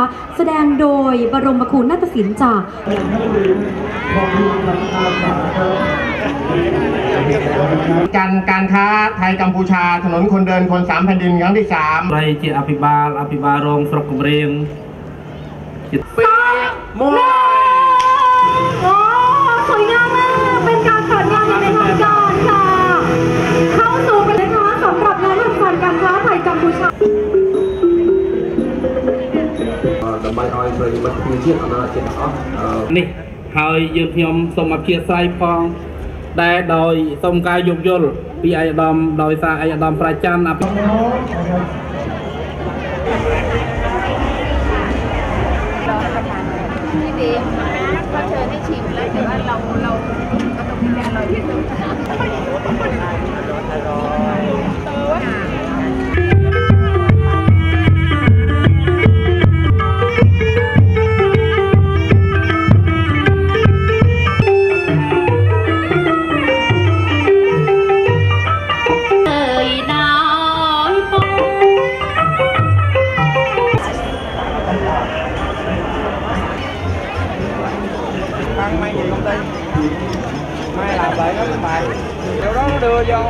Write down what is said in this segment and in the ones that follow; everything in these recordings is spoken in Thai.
นะคะแสดงโดยบรมครูนาฏศิลป์จากการค้าไทยกัมพูชาถนนคนเดินคน3 แผ่นดินครั้งที่3ไรเจอภิบาลรองสระกุเรียงมวยโอ้สวยงามมากเป็นการเปิดงานอย่างเป็นทางการค่ะเข้าสู่เป็นนะคะสำหรับงานเทศกาลการค้าไทยกัมพูชานี่หายยืนยมสมเพียรไซพองได้โดยสมกายยุกยลปีไอดอมโดยสายไอดอมประจันอภิพี่เดมก็เชิญให้ชิมแล้วแต่ว่าเราก็ต้องมีแต่อร่อยที่สุด Mấy gì công ty mai làm lại đó các bạn điều đó nó đưa vô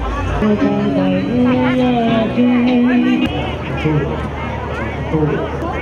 mà